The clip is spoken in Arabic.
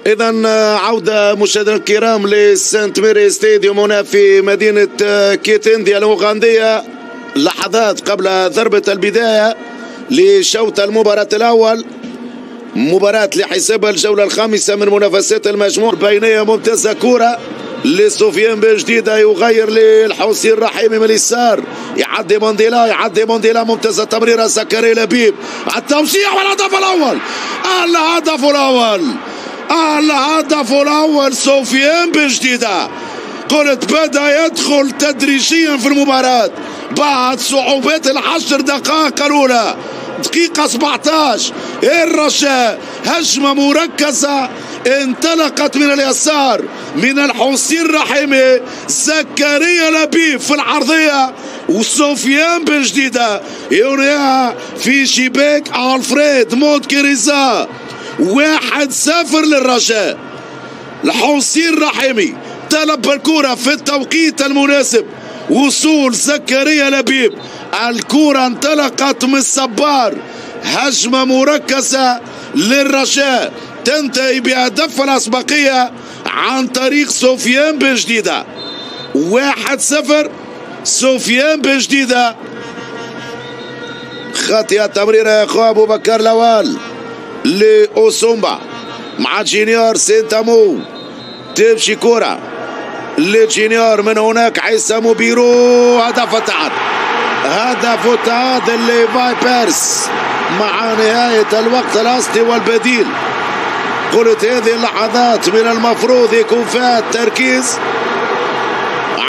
إذا عودة مشاهدينا الكرام لسانت ميري ستاديوم هنا في مدينة كيتندي الأوغندية، لحظات قبل ضربة البداية لشوط المباراة الأول، مباراة لحساب الجولة الخامسة من منافسات المجموع. بينية ممتازة، كرة لسفيان بن جديدة يغير للحوسي الرحيمي من اليسار، يعدي مونديلا ممتازة، تمريرة زكريا لبيب، التوسيع والهدف الأول. الهدف الأول سفيان بن جديدة. قلت بدأ يدخل تدريجيا في المباراة بعد صعوبات العشر دقائق الأولى. دقيقة 17 الرجاء هجمة مركزة انطلقت من اليسار من الحوسي الرحيمي، زكريا لبيب في العرضية وسفيان بن جديدة يريها في شباك ألفريد مونتكيريزا. 1-0 للرجاء. الحوسي الرحيمي طلب الكرة في التوقيت المناسب، وصول زكريا لبيب، الكرة انطلقت من الصبار، هجمة مركزة للرجاء تنتهي بهدف الأسبقية عن طريق سفيان بن جديدة. 1-0 سفيان بن جديدة. خاطئة تمريرة يا اخو ابو بكر لوال لأوسومبا مع جينيور سينتامو، تمشي كرة لجينيور، من هناك عيسى موبيرو، هدف التعادل لفايبرز مع نهاية الوقت الأصلي والبديل. قلت هذه اللحظات من المفروض يكون فيها التركيز